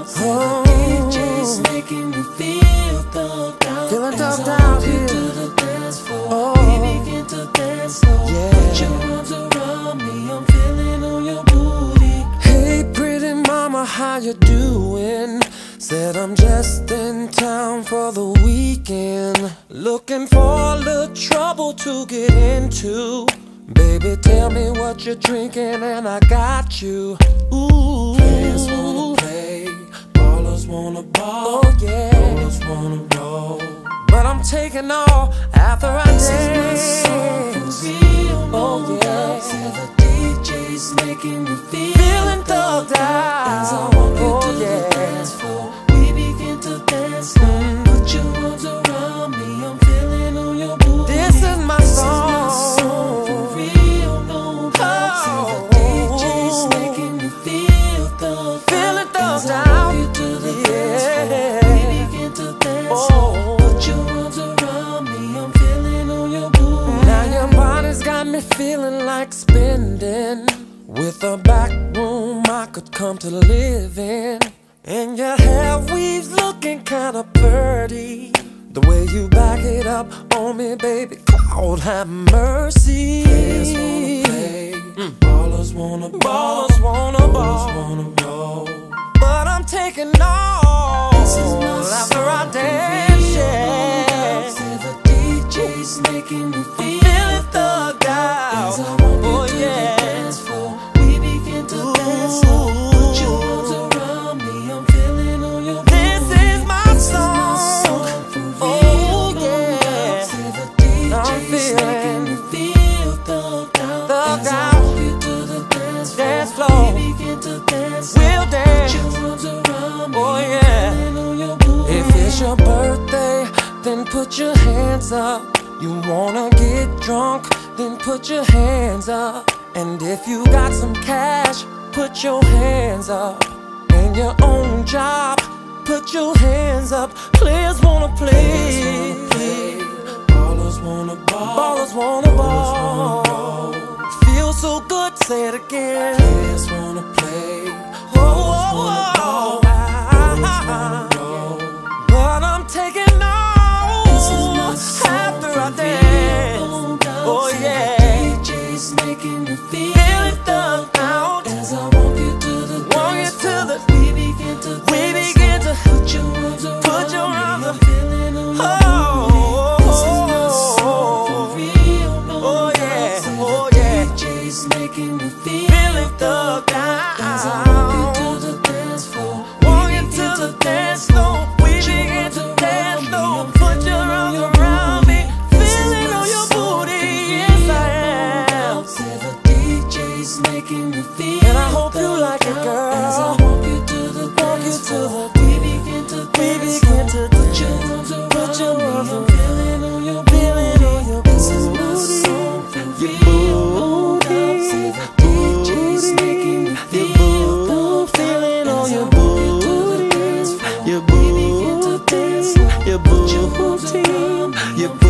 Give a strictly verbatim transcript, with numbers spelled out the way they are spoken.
Oh, the D J's making me feel thugged out. Feeling thugged out here. To the dance floor, oh, we begin to dance slow. Yeah. Put your arms around me, I'm feeling on your booty. Hey, pretty mama, how you doing? Said I'm just in town for the weekend, looking for a little trouble to get into. Baby, tell me what you're drinking and I got you. Ooh, players wanna play, ballers wanna ball. Oh yeah, ballers wanna roll, but I'm taking all after I dance. This is my song for real. Oh yeah, see the D J's making me feel feeling thugged out. As I walk you oh, to yeah. the dance floor, we begin to dance slow. Mm. Put your arms around me, I'm feeling on your booty. This is my this song. Is my song for real, no doubt. Oh. See the D J's making me feel thugged feeling thugged out. As I walk you to the yeah. dance floor, we begin to dance oh. slow. Put your arms around me, I'm feeling on your booty. Now your body's got me feeling like spending. With a back room I could come to live in. And your hair weaves looking kinda pretty. The way you back it up on me, baby, Lord have mercy. Players wanna play, mm. ballers wanna ball, ballers wanna ball, wanna roll, but I'm taking all this is my after I dance. Yeah, see the D J's making me feel feeling thugged out. Oh yeah, dance floor, we begin to Ooh. dance slow. Put your arms around me, I'm feeling on your booty. This is my this song. Is my song for real. Oh yeah, see the D J's making me feel thugged out. Thugged out. I walk you to the dance floor, dance floor. We begin to dance. We'll dance. Put your arms around me, oh yeah. I'm feeling on your booty. If it's your birthday, then put your hands up. You wanna get drunk, then put your hands up. And if you got some cash, put your hands up. And your own job, put your hands up. Players wanna play, ballers wanna ball, ballers wanna ball. Feel so good, say it again. Players wanna play, ballers wanna ball, ballers wanna roll, but I'm taking all after I dance. Oh yeah, D J's making me feel feeling thugged out. As I walk you to the walk you to the we begin to we begin to put your arms around put your arms me. I'm feeling on your oh, booty. This is my song for real, no oh yeah, oh yeah. D J's making me feel feeling thugged out. As I walk you to the dance floor, walk you to the dance floor, we begin to dance slow. Put your arms around me, feeling on your booty. Yes I am. See the D J's making me feel and I hope you like it, girl. As I walk you to the dance floor, we begin to dance slow. Put your arms around me, I'm feeling on your booty. This is my song for real, no doubt. See the D J's making me feel feeling on your booty. Your booty, your booty, your booty.